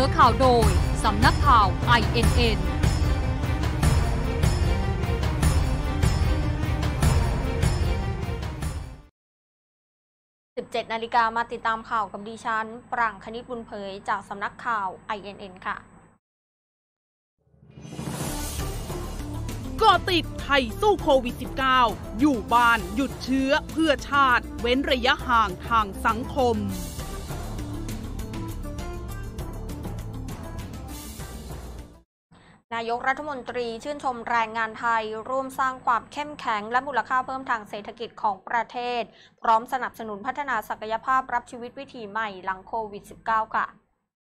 อข่าวโดยสำนักข่าว INN 17 นาฬิกามาติดตามข่าวกับดิฉันปรางคณิตบุญเผยจากสำนักข่าว INN ค่ะก็ติดไทยสู้โควิด -19 อยู่บ้านหยุดเชื้อเพื่อชาติเว้นระยะห่างทางสังคมนายกรัฐมนตรีชื่นชมแรงงานไทยร่วมสร้างความเข้มแข็งและมูลค่าเพิ่มทางเศรษฐกิจของประเทศพร้อมสนับสนุนพัฒนาศักยภาพรับชีวิตวิถีใหม่หลังโควิด -19 ค่ะ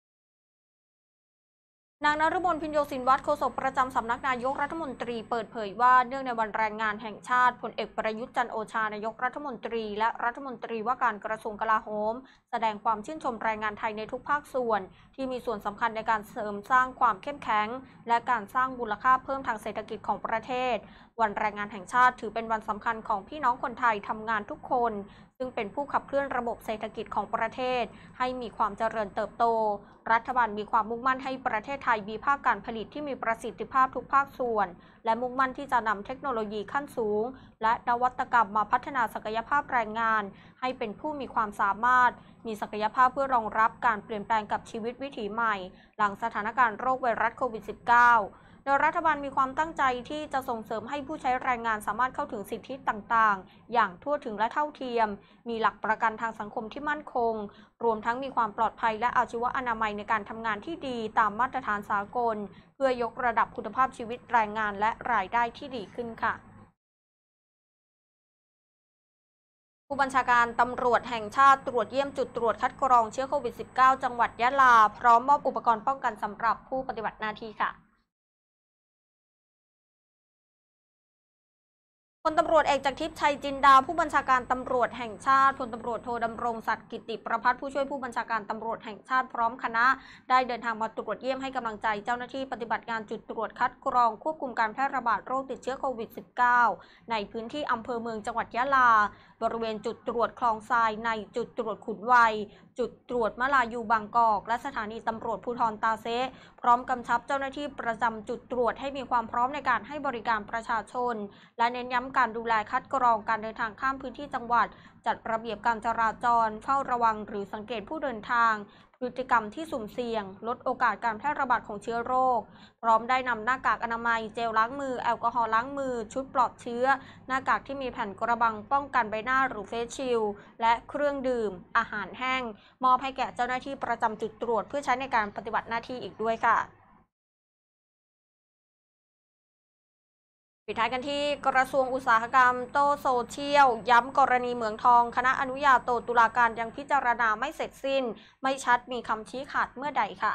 นางนฤมล พิญโยศินวัฒน์ โฆษกประจำสำนักนายกรัฐมนตรีเปิดเผยว่าเนื่องในวันแรงงานแห่งชาติพลเอกประยุทธ์จันทร์โอชานายกรัฐมนตรีและรัฐมนตรีว่าการกระทรวงกลาโหมแสดงความชื่นชมแรงงานไทยในทุกภาคส่วนที่มีส่วนสำคัญในการเสริมสร้างความเข้มแข็งและการสร้างมูลค่าเพิ่มทางเศรษฐกิจของประเทศวันแรงงานแห่งชาติถือเป็นวันสำคัญของพี่น้องคนไทยทำงานทุกคนซึ่งเป็นผู้ขับเคลื่อนระบบเศรษฐกิจของประเทศให้มีความเจริญเติบโตรัฐบาลมีความมุ่งมั่นให้ประเทศไทยมีภาคการผลิตที่มีประสิทธิภาพทุกภาคส่วนและมุ่งมั่นที่จะนำเทคโนโลยีขั้นสูงและนวัตกรรมมาพัฒนาศักยภาพแรงงานให้เป็นผู้มีความสามารถมีศักยภาพเพื่อรองรับการเปลี่ยนแปลงกับชีวิตวิถีใหม่หลังสถานการณ์โรคไวรัสโควิด -19 โดยรัฐบาลมีความตั้งใจที่จะส่งเสริมให้ผู้ใช้แรงงานสามารถเข้าถึงสิทธิต่างๆอย่างทั่วถึงและเท่าเทียมมีหลักประกันทางสังคมที่มั่นคงรวมทั้งมีความปลอดภัยและอาชีวอนามัยในการทำงานที่ดีตามมาตรฐานสากลเพื่อยกระดับคุณภาพชีวิตแรงงานและรายได้ที่ดีขึ้นค่ะผู้บัญชาการตำรวจแห่งชาติตรวจเยี่ยมจุดตรวจคัดกรองเชื้อโควิด -19 จังหวัดยะลาพร้อมมอบอุปกรณ์ป้องกันสำหรับผู้ปฏิบัติหน้าที่ค่ะพลตำรวจเอกจากทิพย์ชัยจินดาผู้บัญชาการตำรวจแห่งชาติพลตำรวจโทดำรงศักดิ์กิติประภัสผู้ช่วยผู้บัญชาการตำรวจแห่งชาติพร้อมคณะได้เดินทางมาตรวจเยี่ยมให้กำลังใจเจ้าหน้าที่ปฏิบัติงานจุดตรวจคัดกรองควบคุมการแพร่ระบาดโรคติดเชื้อโควิด -19 ในพื้นที่อำเภอเมืองจังหวัดยะลาบริเวณจุดตรวจคลองทรายในจุดตรวจขุนวัยจุดตรวจมะลายูบางกอกและสถานีตำรวจภูธรตาเซพร้อมกำชับเจ้าหน้าที่ประจำจุดตรวจให้มีความพร้อมในการให้บริการประชาชนและเน้นย้ำการดูแลคัดกรองการเดินทางข้ามพื้นที่จังหวัดจัดระเบียบการจราจรเฝ้าระวังหรือสังเกตผู้เดินทางพฤติกรรมที่สุ่มเสี่ยงลดโอกาสการแพร่ระบาดของเชื้อโรคพร้อมได้นำหน้ากากอนามัยเจลล้างมือแอลกอฮอล์ล้างมือชุดปลอดเชื้อหน้ากากที่มีแผ่นกระบังป้องกันใบหน้าหรือเฟสชิลด์และเครื่องดื่มอาหารแห้งมอบให้แก่เจ้าหน้าที่ประจำจุดตรวจเพื่อใช้ในการปฏิบัติหน้าที่อีกด้วยค่ะปิดท้ายกันที่กระทรวงอุตสาหกรรมโต้โซเชียลย้ำกรณีเหมืองทองคณะอนุญาโตตุลาการยังพิจารณาไม่เสร็จสิ้นไม่ชัดมีคำชี้ขาดเมื่อใดค่ะ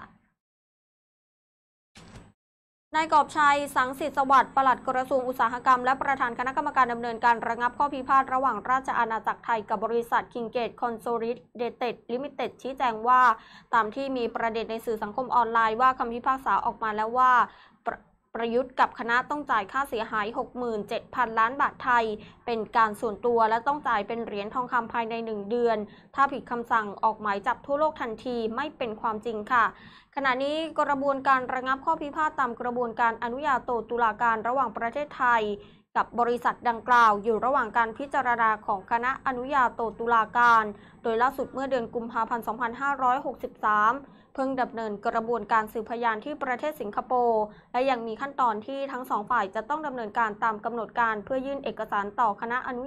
นายกอบชัยสังสิทธิ์สวัสดิ์ปลัดกระทรวงอุตสาหกรรมและประธานคณะกรรมการดำเนินการระงับข้อพิพาทระหว่างราชอาณาจักรไทยกับบริษัท Kingate Consolidated Limited ชี้แจงว่าตามที่มีประเด็นในสื่อสังคมออนไลน์ว่าคำพิพากษาออกมาแล้วว่าประยุทธ์กับคณะต้องจ่ายค่าเสียหาย 67,000 ล้านบาทไทยเป็นการส่วนตัวและต้องจ่ายเป็นเหรียญทองคำภายใน1 เดือนถ้าผิดคำสั่งออกหมายจับทั่วโลกทันทีไม่เป็นความจริงค่ะขณะนี้กระบวนการระงับข้อพิพาทตามกระบวนการอนุญาโตตุลาการระหว่างประเทศไทยกับบริษัทดังกล่าวอยู่ระหว่างการพิจารณาของคณะอนุญาโตตุลาการโดยล่าสุดเมื่อเดือนกุมภาพันธ์ 2563เพิ่งดำเนินกระบวนการสืบพยานที่ประเทศสิงคโปร์และยังมีขั้นตอนที่ทั้งสองฝ่ายจะต้องดำเนินการตามกำหนดการเพื่อยื่นเอกสารต่อคณะอนุ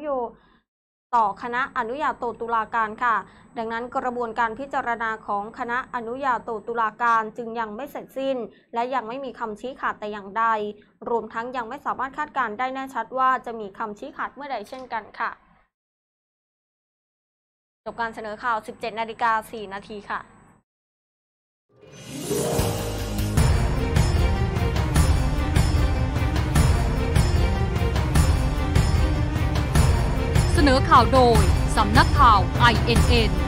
ญาโตตุลาการค่ะดังนั้นกระบวนการพิจารณาของคณะอนุญาโตตุลาการจึงยังไม่เสร็จสิ้นและยังไม่มีคำชี้ขาดแต่อย่างใดรวมทั้งยังไม่สามารถคาดการณ์ได้แน่ชัดว่าจะมีคำชี้ขาดเมื่อใดเช่นกันค่ะจบการเสนอข่าว 17:04 นาทีค่ะเสนอข่าวโดยสำนักข่าว INN